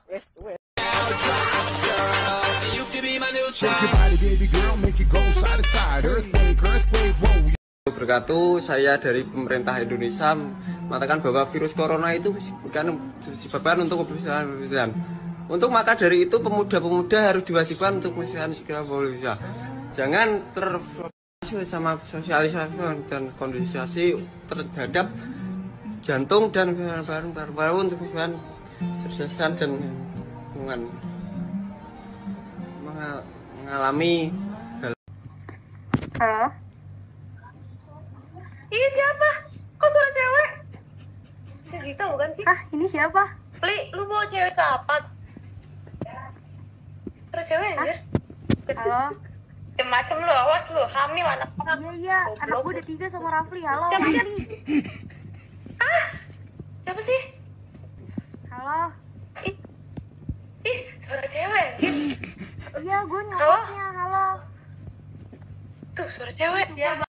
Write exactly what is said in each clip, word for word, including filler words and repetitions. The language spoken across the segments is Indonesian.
Wes, wes. Berkatu, saya dari pemerintah Indonesia mengatakan bahwa virus corona itu bukan disebabkan untuk kebersihan. Untuk maka dari itu pemuda-pemuda harus diwajibkan untuk kebersihan segera bisa. Jangan terprovokasi sama sosialisasi dan kondisi terhadap jantung dan paru-paru untuk kebersihan kesehatan dan lingkungan mengalami hal. Halo? Ini siapa? Kok suara cewek? Si Zita bukan sih? Ah, ini siapa? Pli, lu bawa cewek ke apa? Suara cewek anjir? Halo? Macem-macem lu, awas lu, hamil anak anak. Iya, iya, anak gue udah tiga sama Rafli, halo. Siapa sih? Ah? Siapa sih? Halo? Ih, ih, suara cewek anjir. Iya, gue nyokapnya, halo. Tuh, suara cewek, siapa?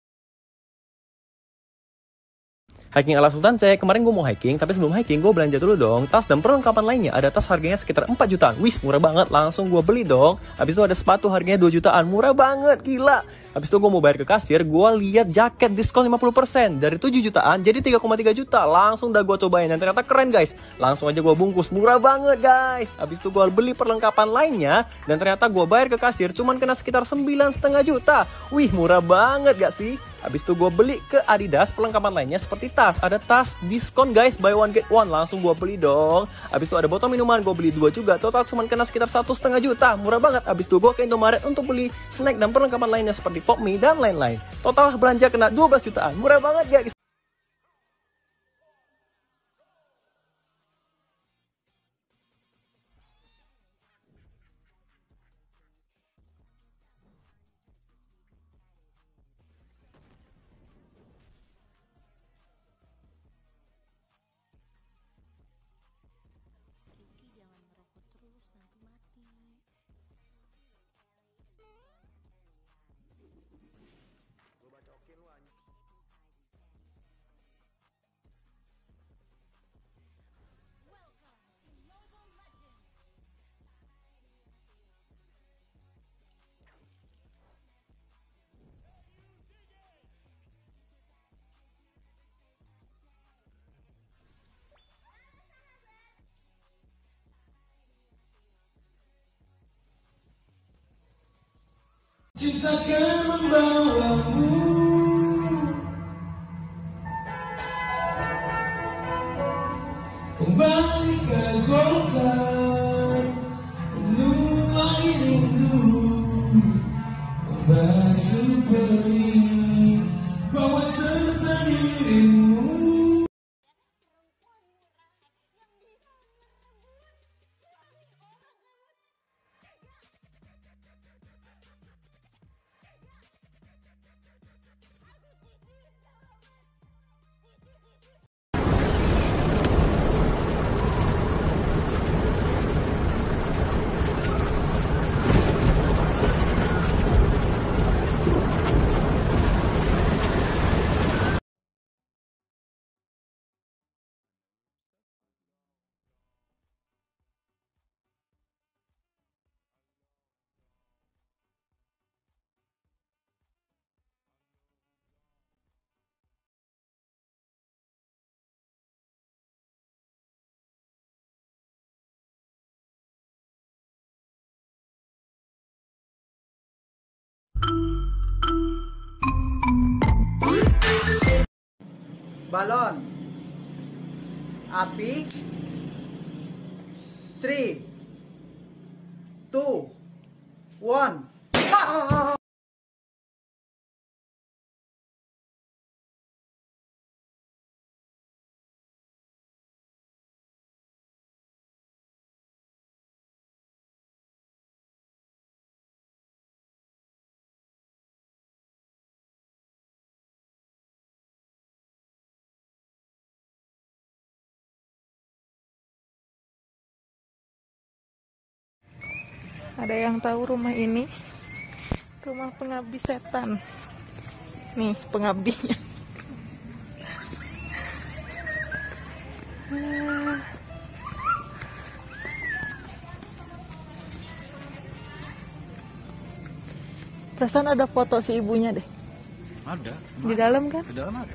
Hiking ala Sultan Cek, kemarin gue mau hiking, tapi sebelum hiking gue belanja dulu dong tas dan perlengkapan lainnya. Ada tas harganya sekitar empat jutaan, wis murah banget, langsung gue beli dong. Habis itu ada sepatu harganya dua jutaan, murah banget, gila. Habis itu gue mau bayar ke kasir, gue lihat jaket diskon lima puluh persen, dari tujuh jutaan jadi tiga koma tiga juta. Langsung dah gue cobain, dan ternyata keren guys. Langsung aja gue bungkus, murah banget guys. Habis itu gue beli perlengkapan lainnya, dan ternyata gue bayar ke kasir cuman kena sekitar sembilan koma lima juta. Wih murah banget gak sih? Habis itu gue beli ke Adidas perlengkapan lainnya seperti tas. Ada tas diskon guys, buy one get one. Langsung gue beli dong. Habis itu ada botol minuman, gue beli dua juga. Total cuma kena sekitar satu koma lima juta. Murah banget. Habis itu gue ke Indomaret untuk beli snack dan perlengkapan lainnya seperti pop mie dan lain-lain. Total belanja kena dua belas jutaan. Murah banget guys. Cinta akan membawamu kembali ke golkar, menuai rindu, membasuh perih, bawa serta dirimu. Balon, api, three, two, one. Ada yang tahu rumah ini? Rumah pengabdi setan. Nih pengabdinya. Perasaan ada foto si ibunya deh. Ada. Di dalam kan? Di dalam ada.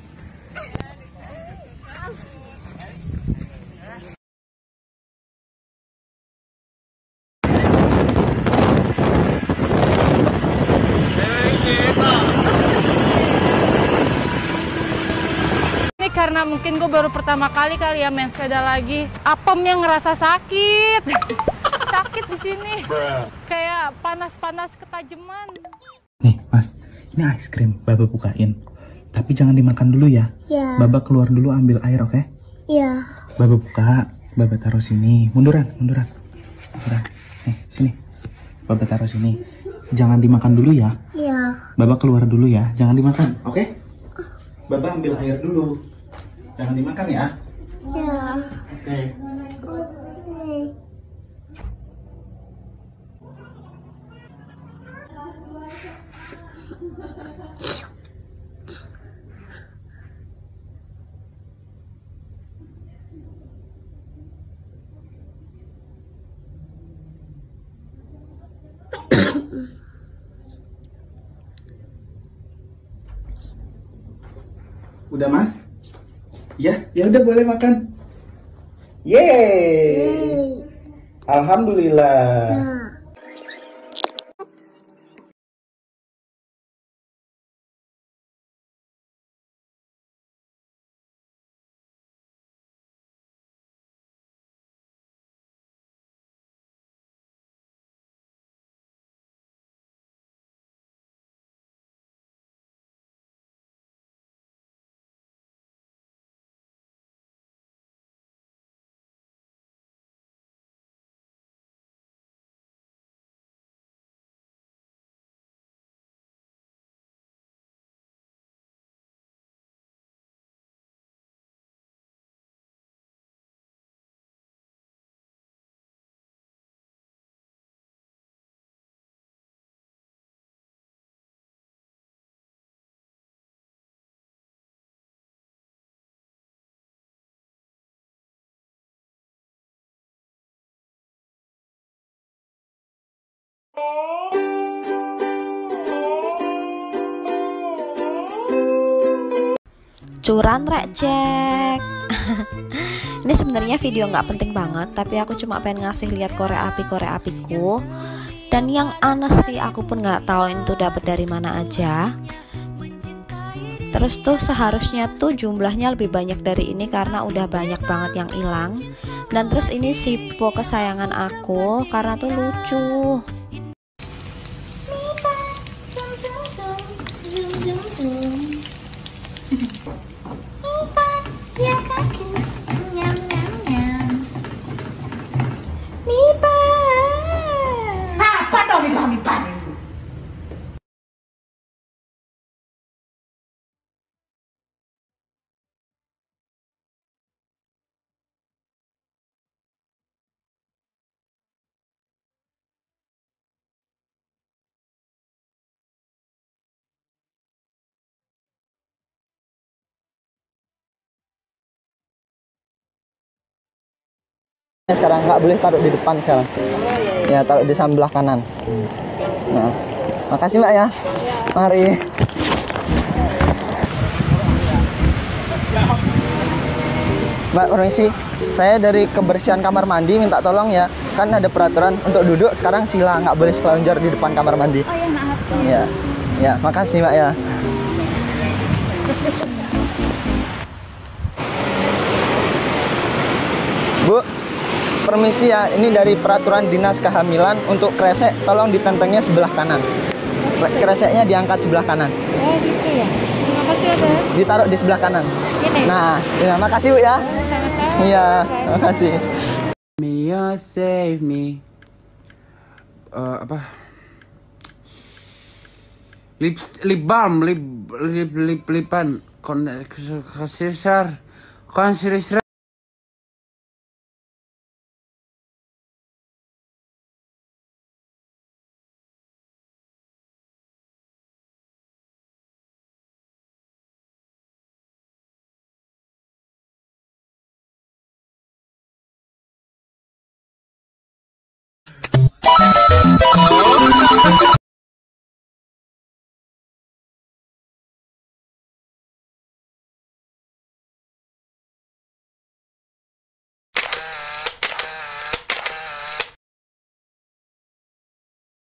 Ini karena mungkin gue baru pertama kali kali ya main sepeda lagi. Apemnya ngerasa sakit. Sakit di sini. Kayak panas-panas ketajaman. Nih, Mas. Ini es krim. Baba bukain. Tapi jangan dimakan dulu ya. Ya. Baba keluar dulu ambil air, oke? Iya. Baba buka. Baba taruh sini. Munduran, munduran. Munduran. Nih, sini. Baba taruh sini. Jangan dimakan dulu ya. Iya. Baba keluar dulu ya. Jangan dimakan, oke? Baba ambil air dulu. Jangan dimakan ya. Iya. Oke. Udah, Mas? Ya, ya udah boleh makan. Yeay. Alhamdulillah. Curan rek cek. Ini sebenarnya video nggak penting banget, tapi aku cuma pengen ngasih lihat korek api korek apiku. Dan yang honestly aku pun nggak tahu itu dapat dari mana aja. Terus tuh seharusnya tuh jumlahnya lebih banyak dari ini karena udah banyak banget yang hilang. Dan terus ini Sipo kesayangan aku karena tuh lucu. Sekarang nggak boleh taruh di depan sekarang. Ya, taruh di sebelah kanan. Nah, makasih Mbak ya. Mari. Mbak, permisi. Saya dari kebersihan kamar mandi minta tolong ya. Kan ada peraturan untuk duduk sekarang sila, nggak boleh selonjor di depan kamar mandi. Oh ya, maaf. Ya, ya, makasih Mbak ya. Bu, permisi ya, ini dari peraturan dinas kehamilan untuk kresek tolong ditentengnya sebelah kanan. Kreseknya diangkat sebelah kanan. Oh gitu ya. Terima kasih ada. Ditaruh di sebelah kanan. Ini. Nah, ya, makasih Bu ya. Iya, makasih. Mia save me. Uh, apa? Lip lip balm, lip lip lip lipan. Kon konsisar, konsisar.